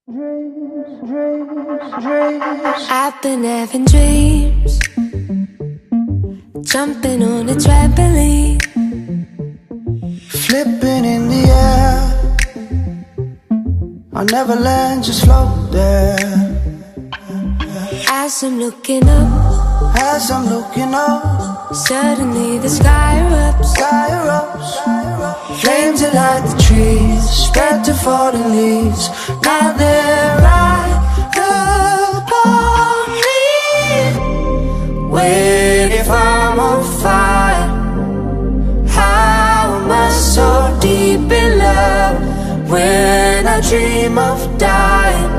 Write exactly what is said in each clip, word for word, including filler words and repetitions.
Dreams, dreams, dreams. I've been having dreams, jumping on a trampoline, flipping in the air. I'll never land, just float there. As I'm looking up, as I'm looking up, suddenly the sky erupts, sky erupts. Flames that light the trees, spread to falling leaves. Now they're right upon me. Wait, if I'm on fire, how am I so deep in love? When I dream of dying,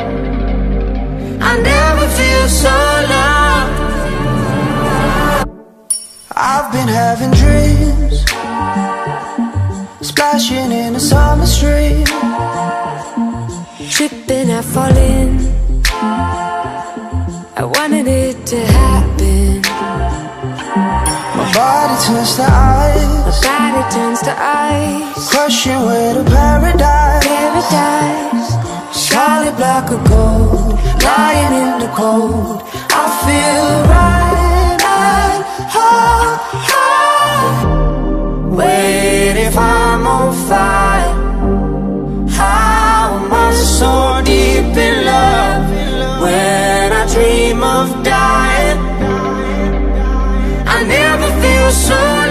I never feel so loved. I've been having dreams, splashing in a summer stream, tripping, I fall in. I wanted it to happen. My body turns to ice, my body turns to ice, crushing way to paradise. Paradise, solid black or gold, lying in the cold. I feel right at home, home. Wait, if I'm on fire, how am I so deep in love? When I dream of dying, I never feel so